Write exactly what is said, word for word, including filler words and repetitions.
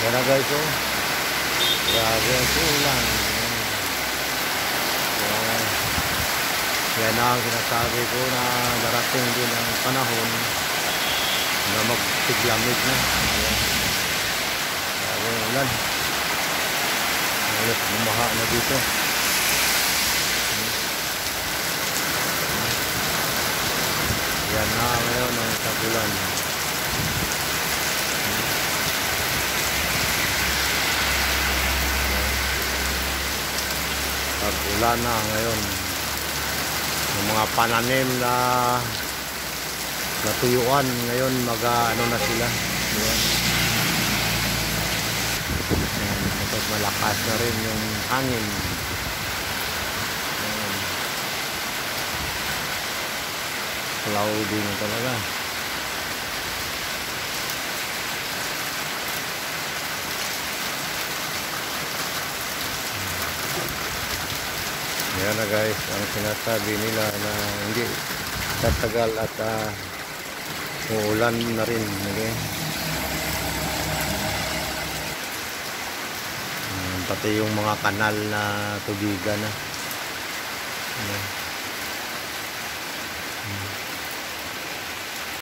Yan na guys, oh. Grabe ang ulan. Yan. Yan na ang sinasabi ko na darating din ang panahon na magtiglamig na. Yan. Grabe ang ulan. Halos bumaha na dito. Yan na ngayon ang tagulan. Pag-ulan na ngayon. Yung mga pananim na natuyuan ngayon mag ano na sila. Yan. Yan. Kapag malakas na rin yung hangin. Yan. Cloudy na talaga. Yan na guys, ang sinasabi nila na hindi tatagal at uh, uulan na rin. Okay? Um, pati yung mga kanal na tubigan na. Okay.